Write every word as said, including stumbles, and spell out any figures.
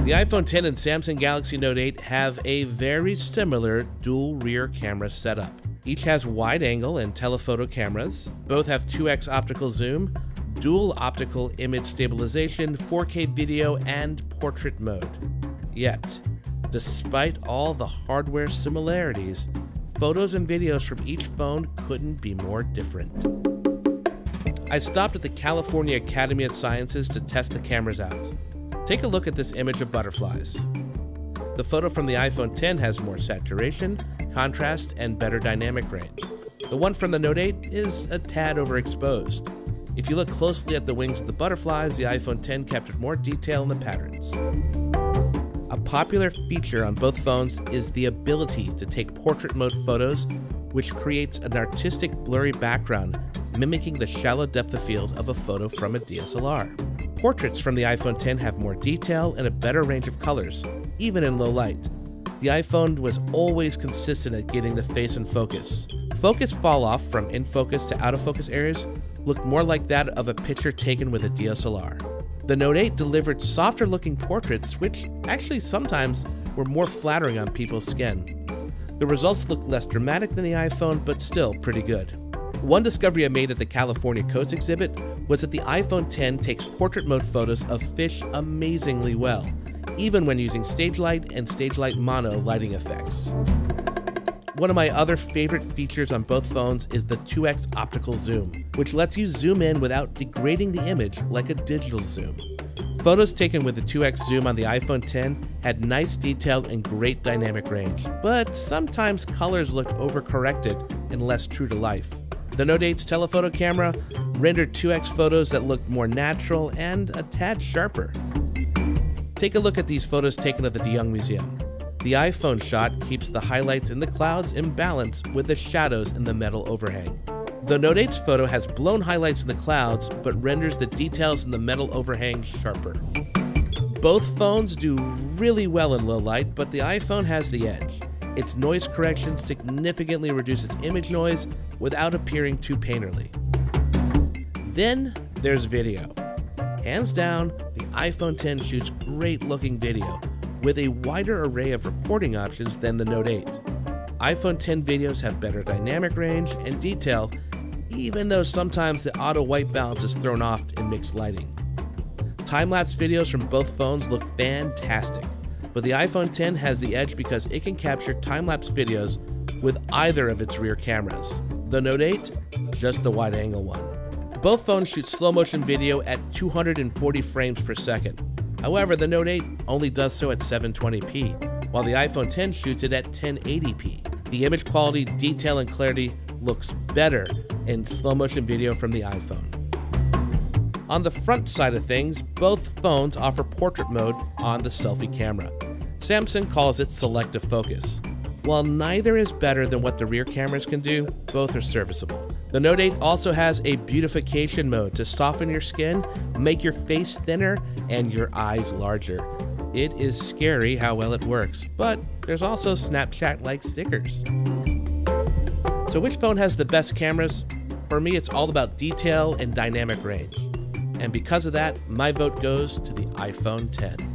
The iPhone ten and Samsung Galaxy Note eight have a very similar dual rear camera setup. Each has wide angle and telephoto cameras. Both have two X optical zoom, dual optical image stabilization, four K video, and portrait mode. Yet, despite all the hardware similarities, photos and videos from each phone couldn't be more different. I stopped at the California Academy of Sciences to test the cameras out. Take a look at this image of butterflies. The photo from the iPhone ten has more saturation, contrast, and better dynamic range. The one from the Note eight is a tad overexposed. If you look closely at the wings of the butterflies, the iPhone ten captured more detail in the patterns. A popular feature on both phones is the ability to take portrait mode photos, which creates an artistic blurry background mimicking the shallow depth of field of a photo from a D S L R. Portraits from the iPhone ten have more detail and a better range of colors, even in low light. The iPhone was always consistent at getting the face in focus. Focus fall off from in focus to out of focus areas looked more like that of a picture taken with a D S L R. The Note eight delivered softer looking portraits, which actually sometimes were more flattering on people's skin. The results looked less dramatic than the iPhone, but still pretty good. One discovery I made at the California Coast exhibit was that the iPhone ten takes portrait mode photos of fish amazingly well, even when using stage light and stage light mono lighting effects. One of my other favorite features on both phones is the two X optical zoom, which lets you zoom in without degrading the image like a digital zoom. Photos taken with the two X zoom on the iPhone ten had nice detail and great dynamic range, but sometimes colors looked overcorrected and less true to life. The Note eight's telephoto camera rendered two X photos that looked more natural and a tad sharper. Take a look at these photos taken at the De Young Museum. The iPhone shot keeps the highlights in the clouds in balance with the shadows in the metal overhang. The Note eight's photo has blown highlights in the clouds, but renders the details in the metal overhang sharper. Both phones do really well in low light, but the iPhone has the edge. Its noise correction significantly reduces image noise without appearing too painterly. Then there's video. Hands down, the iPhone ten shoots great looking video, with a wider array of recording options than the Note eight. iPhone ten videos have better dynamic range and detail, even though sometimes the auto white balance is thrown off in mixed lighting. Time-lapse videos from both phones look fantastic, but the iPhone ten has the edge because it can capture time-lapse videos with either of its rear cameras. The Note eight, just the wide-angle one. Both phones shoot slow-motion video at two hundred forty frames per second. However, the Note eight only does so at seven twenty p, while the iPhone ten shoots it at ten eighty p. The image quality, detail, and clarity looks better in slow-motion video from the iPhone. On the front side of things, both phones offer portrait mode on the selfie camera. Samsung calls it selective focus. While neither is better than what the rear cameras can do, both are serviceable. The Note eight also has a beautification mode to soften your skin, make your face thinner, and your eyes larger. It is scary how well it works, but there's also Snapchat-like stickers. So which phone has the best cameras? For me, it's all about detail and dynamic range. And because of that, my vote goes to the iPhone ten.